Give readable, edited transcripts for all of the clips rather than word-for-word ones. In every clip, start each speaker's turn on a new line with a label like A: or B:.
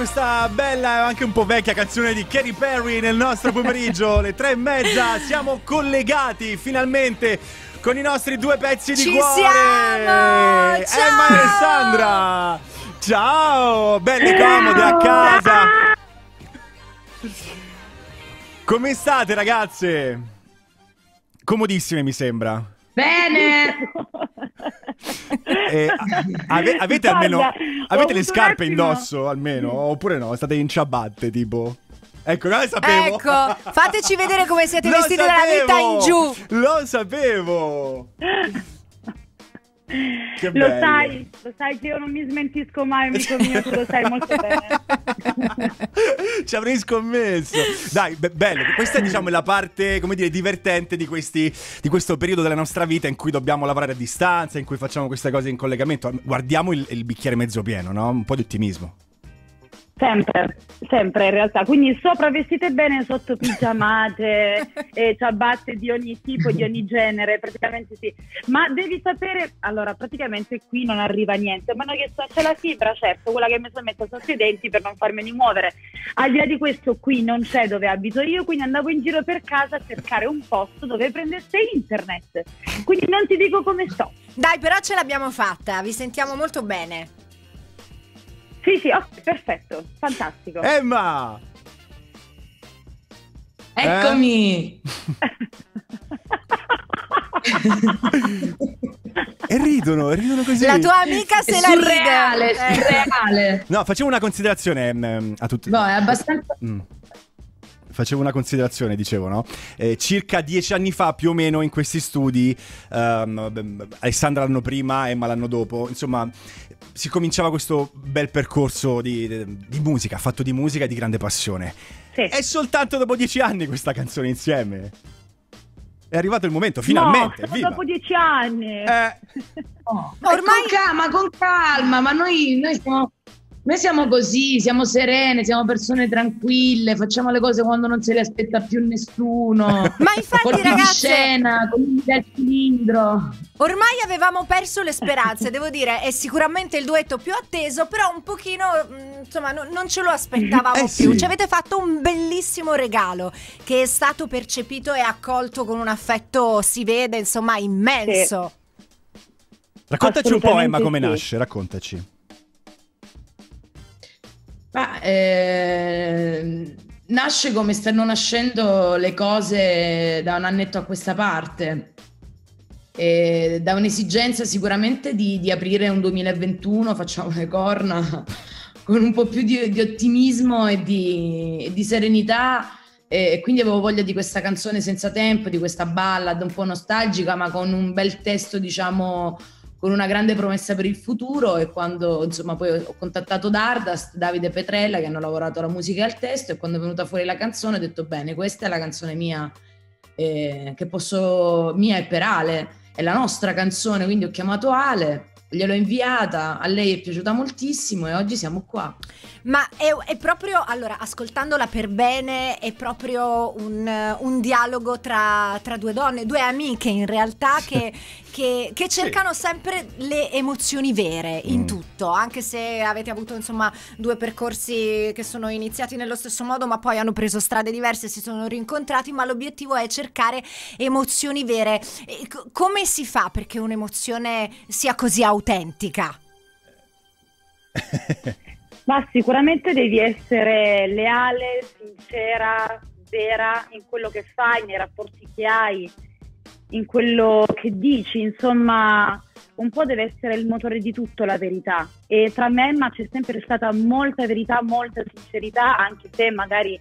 A: questa bella e anche un po' vecchia canzone di Katy Perry nel nostro pomeriggio, le 3:30, siamo collegati finalmente con i nostri due pezzi di cuore.
B: Siamo! Ciao!
A: Emma e Alessandra! Ciao! Belli comodi a casa! Come state, ragazze? Comodissime, mi sembra.
C: Bene!
A: Avete almeno avete le scarpe
D: attimo.
A: indosso almeno? Oppure no? State in ciabatte tipo? Ecco, non lo sapevo.
B: Ecco, fateci vedere come siete
A: Lo
B: vestiti dalla vita in giù.
A: Lo sapevo. Che
D: Lo
A: bello.
D: sai che io non mi smentisco mai, amico mio, tu lo sai molto bene.
A: Ci avrei scommesso. Dai, bello. Questa è, diciamo, la parte, come dire, divertente di questo periodo della nostra vita in cui dobbiamo lavorare a distanza, in cui facciamo queste cose in collegamento. Guardiamo il bicchiere mezzo pieno, no? Un po' di ottimismo.
D: Sempre in realtà, quindi sopra vestite bene, sotto pigiamate e ciabatte di ogni tipo, di ogni genere, praticamente sì. Ma devi sapere, allora praticamente qui non arriva niente, ma che c'è la fibra, certo, quella che mi sono messa sotto i denti per non farmeli muovere. Al di là di questo qui non c'è dove abito io, quindi andavo in giro per casa a cercare un posto dove prendesse internet. Quindi non ti dico come sto.
B: Dai, però ce l'abbiamo fatta, vi sentiamo molto bene.
D: Sì, ok, perfetto, fantastico.
A: Emma!
C: Eccomi!
A: E ridono così.
B: La tua amica
C: È
B: se la
C: surreale,
B: ride.
C: surreale.
A: No, facevo una considerazione a tutti.
C: No, è abbastanza...
A: Facevo una considerazione, dicevo, no? Circa 10 anni fa, più o meno, in questi studi, Alessandra l'anno prima, Emma l'anno dopo, insomma, si cominciava questo bel percorso di musica, fatto di musica e di grande passione.
D: Sì.
A: È soltanto dopo 10 anni questa canzone insieme. È arrivato il momento, finalmente.
D: No,
A: viva.
D: dopo 10 anni.
B: Ormai-
C: con calma, ma noi siamo così, siamo serene, siamo persone tranquille, facciamo le cose quando non se le aspetta più nessuno.
B: Ma infatti,
C: colpi di
B: ragazze,
C: scena, con il cilindro.
B: ormai avevamo perso le speranze, devo dire, è sicuramente il duetto più atteso, però un pochino, insomma, non ce lo aspettavamo più.
A: Sì.
B: Ci avete fatto un bellissimo regalo che è stato percepito e accolto con un affetto, si vede, insomma, immenso.
A: Raccontaci un po', Emma,
D: Assolutamente
A: come
D: sì.
A: nasce, raccontaci.
C: Ma, nasce come stanno nascendo le cose da un annetto a questa parte. Da un'esigenza sicuramente di aprire un 2021, facciamo le corna, con un po' più di ottimismo e di serenità, e quindi avevo voglia di questa canzone senza tempo, di questa ballad un po' nostalgica, ma con un bel testo, diciamo, con una grande promessa per il futuro. E quando, insomma, poi ho contattato Dardust, Davide e Petrella, che hanno lavorato alla musica e al testo, e quando è venuta fuori la canzone ho detto bene, questa è la canzone mia, mia e per Ale, è la nostra canzone, quindi ho chiamato Ale, gliel'ho inviata, a lei è piaciuta moltissimo e oggi siamo qua.
B: Ma è proprio, allora, ascoltandola per bene, è proprio un dialogo tra due donne, due amiche in realtà che cercano sempre le emozioni vere in tutto, anche se avete avuto, insomma, due percorsi che sono iniziati nello stesso modo ma poi hanno preso strade diverse e si sono rincontrati, ma l'obiettivo è cercare emozioni vere. Come si fa perché un'emozione sia così autentica?
D: Ma sicuramente devi essere leale, sincera, vera in quello che fai, nei rapporti che hai, in quello che dici, insomma, un po' deve essere il motore di tutto, la verità. E tra me e Emma c'è sempre stata molta verità, molta sincerità, anche se magari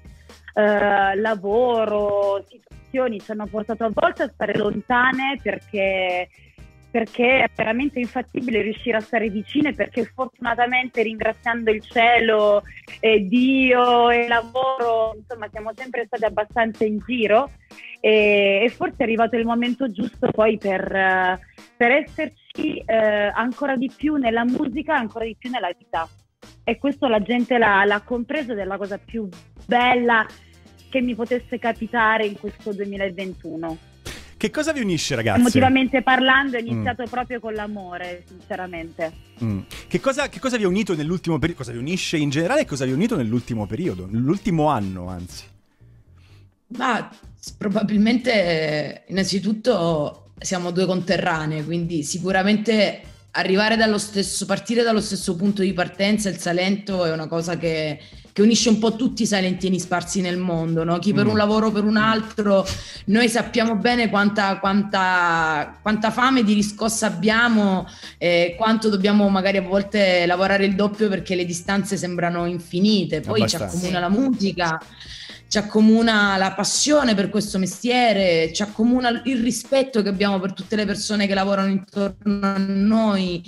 D: lavoro, situazioni ci hanno portato a volte a stare lontane perché è veramente infattibile riuscire a stare vicine, perché fortunatamente, ringraziando il cielo e Dio e il lavoro, insomma, siamo sempre state abbastanza in giro, e forse è arrivato il momento giusto poi per esserci ancora di più nella musica, ancora di più nella vita. E questo la gente l'ha compreso, ed è la cosa più bella che mi potesse capitare in questo 2021.
A: Che cosa vi unisce, ragazzi?
D: Emotivamente parlando è iniziato proprio con l'amore, sinceramente.
A: Che cosa vi ha unito nell'ultimo periodo? Cosa vi unisce in generale e cosa vi ha unito nell'ultimo periodo? Nell'ultimo anno, anzi.
C: Ma probabilmente, innanzitutto, siamo due conterranee, quindi sicuramente partire dallo stesso punto di partenza, il Salento è una cosa che unisce un po' tutti i salentini sparsi nel mondo, no? Chi per un lavoro, per un altro. Noi sappiamo bene quanta fame di riscossa abbiamo, quanto dobbiamo magari a volte lavorare il doppio perché le distanze sembrano infinite. Poi ci accomuna la musica, ci accomuna la passione per questo mestiere, ci accomuna il rispetto che abbiamo per tutte le persone che lavorano intorno a noi.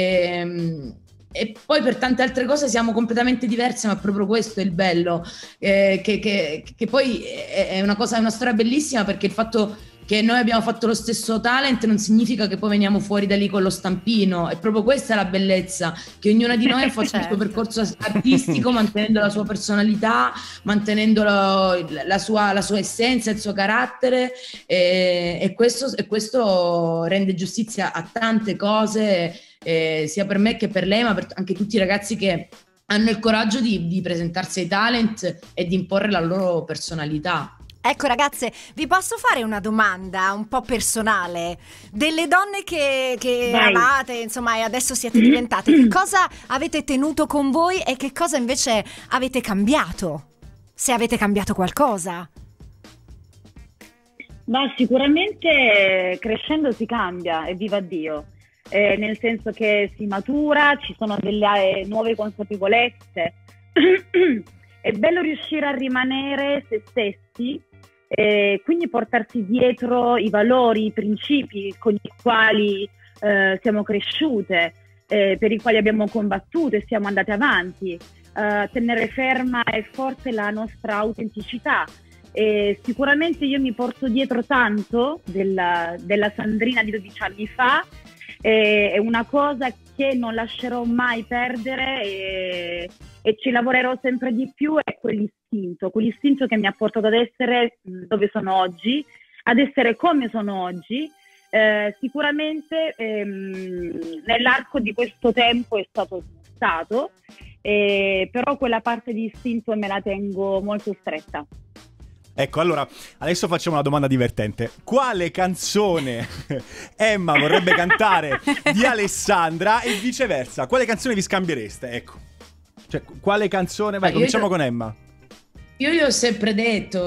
C: E poi per tante altre cose siamo completamente diverse, ma proprio questo è il bello, che poi è una storia bellissima, perché il fatto che noi abbiamo fatto lo stesso talent non significa che poi veniamo fuori da lì con lo stampino, e proprio questa è la bellezza, che ognuna di noi ha fatto il suo percorso artistico mantenendo la sua personalità, mantenendo la sua essenza, il suo carattere, e questo rende giustizia a tante cose, sia per me che per lei, ma per anche tutti i ragazzi che hanno il coraggio di presentarsi ai talent e di imporre la loro personalità.
B: Ecco ragazze, vi posso fare una domanda un po' personale? Delle donne che amate, insomma, e adesso siete diventate, che cosa avete tenuto con voi e che cosa invece avete cambiato? Se avete cambiato qualcosa?
D: Ma sicuramente crescendo si cambia, e viva Dio. Nel senso che si matura, ci sono delle nuove consapevolezze. È bello riuscire a rimanere se stessi, quindi portarsi dietro i valori, i principi con i quali siamo cresciute, per i quali abbiamo combattuto e siamo andate avanti, tenere ferma e forte la nostra autenticità. Sicuramente io mi porto dietro tanto della Sandrina di 12 anni fa. È una cosa che non lascerò mai perdere, e ci lavorerò sempre di più. È quell'istinto che mi ha portato ad essere dove sono oggi, ad essere come sono oggi. Sicuramente nell'arco di questo tempo è stato smussato, però quella parte di istinto me la tengo molto stretta.
A: Ecco, allora, adesso facciamo una domanda divertente. Quale canzone Emma vorrebbe cantare di Alessandra e viceversa? Quale canzone vi scambiereste? Ecco. Cioè, quale canzone? Vai, cominciamo con Emma.
C: Io gli ho sempre detto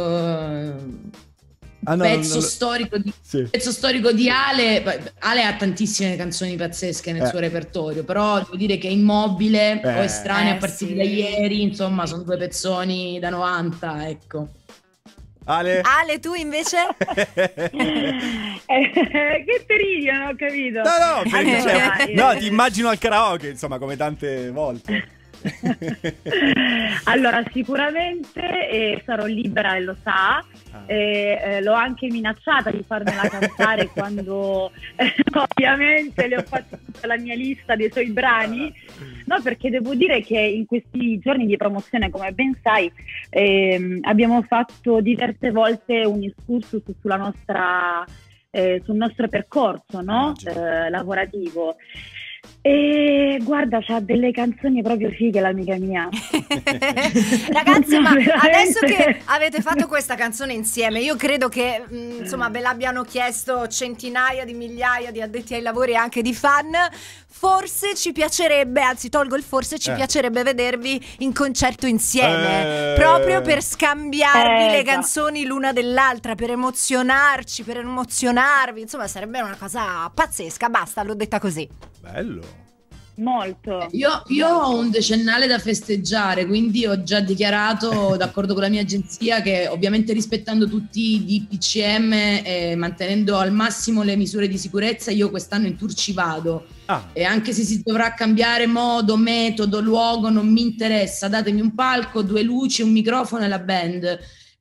C: pezzo storico di Ale. Ale ha tantissime canzoni pazzesche nel suo repertorio, però devo dire che Immobile o Estranea a partire da ieri, insomma, sono due pezzoni da 90, ecco.
A: Ale,
B: tu invece?
D: Che terribile, non ho capito.
A: No, ti immagino al karaoke, insomma, come tante volte.
D: Allora, sicuramente sarò libera, e lo sa. L'ho anche minacciata di farmela cantare quando ovviamente le ho fatto tutta la mia lista dei suoi brani. No, perché devo dire che in questi giorni di promozione, come ben sai, abbiamo fatto diverse volte un excursus sulla nostra, sul nostro percorso, no? Lavorativo. E guarda, c'ha delle canzoni proprio fighe l'amica mia.
B: Ragazzi, ma adesso che avete fatto questa canzone insieme, io credo che insomma ve l'abbiano chiesto centinaia di migliaia di addetti ai lavori e anche di fan. Forse ci piacerebbe, anzi tolgo il forse, ci piacerebbe vedervi in concerto insieme, proprio per scambiarvi le canzoni l'una dell'altra, per emozionarci, per emozionarvi. Insomma, sarebbe una cosa pazzesca. Basta, l'ho detta così.
A: Bello.
D: Molto.
C: Io ho un decennale da festeggiare, quindi ho già dichiarato, d'accordo con la mia agenzia, che ovviamente rispettando tutti i DPCM e mantenendo al massimo le misure di sicurezza, io quest'anno in tour ci vado. E anche se si dovrà cambiare modo, metodo, luogo, non mi interessa, datemi un palco, 2 luci, un microfono e la band.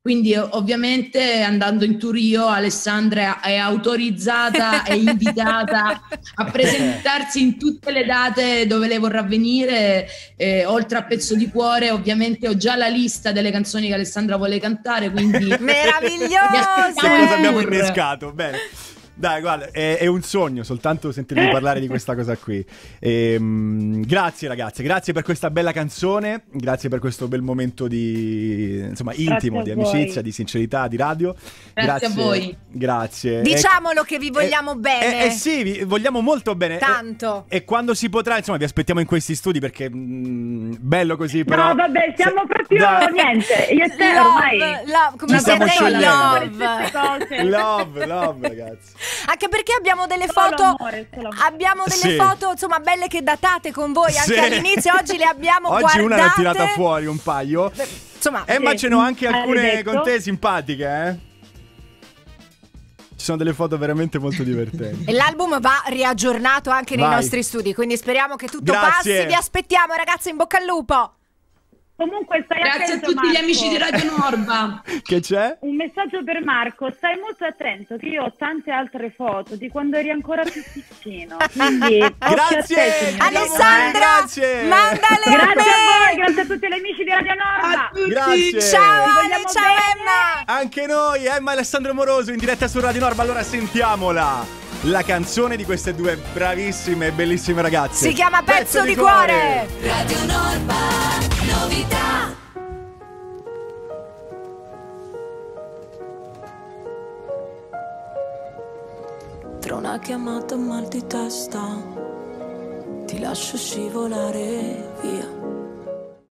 C: Quindi ovviamente andando in tour io, Alessandra è autorizzata e invitata a presentarsi in tutte le date dove lei vorrà venire, oltre a Pezzo di Cuore. Ovviamente ho già la lista delle canzoni che Alessandra vuole cantare, quindi
B: meraviglioso!
A: Che cosa abbiamo innescato? Bene. Dai, guarda, è un sogno soltanto sentirvi parlare di questa cosa qui. Grazie ragazzi, grazie per questa bella canzone, grazie per questo bel momento di, insomma, intimo, di amicizia, di sincerità, di radio.
C: Grazie a voi.
A: Grazie.
B: Diciamolo che vi vogliamo bene.
A: Sì, vi vogliamo molto bene.
B: Tanto.
A: E quando si potrà, insomma, vi aspettiamo in questi studi perché bello così, però.
D: No, vabbè, siamo proprio niente. Io e te ormai
B: come
A: stiamo
B: siete in
A: love, ragazzi.
B: Anche perché abbiamo delle
D: Solo
B: foto
D: amore, solo amore.
B: abbiamo delle foto, insomma, belle che datate con voi anche
A: Sì.
B: all'inizio. Oggi le abbiamo
A: Oggi
B: guardate.
A: una l'ha tirata fuori un paio.
B: Insomma,
A: Ma ce n'ho anche
D: hai
A: alcune
D: detto?
A: con te simpatiche, eh? Ci sono delle foto veramente molto divertenti.
B: e l'album va riaggiornato anche nei
A: Vai.
B: nostri studi, quindi speriamo che tutto
A: Grazie.
B: passi. Vi aspettiamo, ragazzi, in bocca al lupo.
D: Comunque stai
C: Grazie a
D: attento,
C: tutti gli
D: Marco.
C: amici di Radio Norba.
A: Che c'è?
D: Un messaggio per Marco, stai molto attento che io ho tante altre foto di quando eri ancora più piccino. Quindi
A: Grazie.
B: Alessandra,
A: Grazie.
B: mandale
D: Grazie a voi,
B: me.
D: grazie a tutti gli amici di Radio Norba.
A: Grazie.
B: Ciao
D: Vi
B: Ale,
D: vogliamo
B: ciao
D: bene.
B: Emma.
A: Anche noi, Emma e Alessandro Moroso in diretta su Radio Norma. Allora sentiamola. La canzone di queste due bravissime e bellissime ragazze.
B: Si chiama Pezzo di Cuore.
E: Radio Norba, novità. Tra una chiamata e un mal di testa ti lascio scivolare via.